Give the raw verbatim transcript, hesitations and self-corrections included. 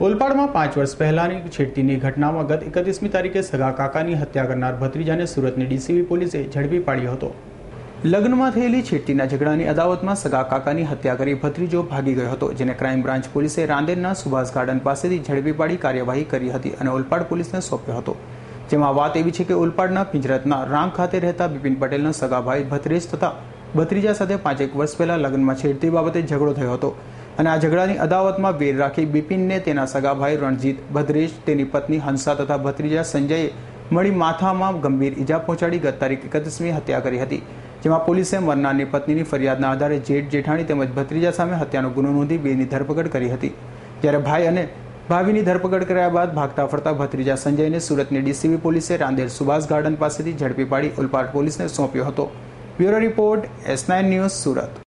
ઓલપાડમાં પાંચ વર્ષ પહેલાની છેડતીની ઘટનામાં ગત એકત્રીસમી તારીખે સગા કાકાની હત્યા કરનાર ભત્રીજાને સુરતની ડીસીબી પોલીસે ઝડપી પાડ્યો હતો। લગ્નમાં થયેલી છેડતીના ઝઘડાની અદાવતમાં સગા કાકાની હત્યા કરી ભત્રીજો ભાગી ગયો હતો, જેને ક્રાઇમ બ્રાન્ચ પોલીસે રાંદેરના સુભાષ ગાર્ડન પાસેથી ઝડપી પાડી કાર્યવાહી કરી હતી અને ઓલપાડ પોલીસને સોંપ્યો હતો। જેમાં વાત એવી છે કે ઓલપાડના પિંજરતના રાંગ ખાતે રહેતા બિપિન પટેલનો સગા ભાઈ ભત્રીજ તથા ભત્રીજા સાથે પાંચેક વર્ષ પહેલા લગ્નમાં છેડતી બાબતે ઝઘડો થયો હતો અને આ ઝઘડાની અદાવતમાં વેર રાખી બિપિનને તેના સગા ભાઈ રણજીત, ભદ્રેશ, તેની પત્ની હંસા તથા ભત્રીજા સંજયે મળી માથામાં ગંભીર ઈજા પહોંચાડી ગત તારીખ એકત્રીસમી હત્યા કરી હતી। જેમાં પોલીસે મરનારની પત્નીની ફરિયાદના આધારે જેઠ જેઠાણી તેમજ ભત્રીજા સામે હત્યાનો ગુનો નોંધી બેની ધરપકડ કરી હતી। જ્યારે ભાઈ અને ભાભીની ધરપકડ કર્યા બાદ ભાગતા ફરતા ભત્રીજા સંજયને સુરતની ડીસીબી પોલીસે રાંદેર સુભાષ ગાર્ડન પાસેથી ઝડપી પાડી ઓલપાડ પોલીસને સોંપ્યો હતો। Bureau report, S nine news, Surat.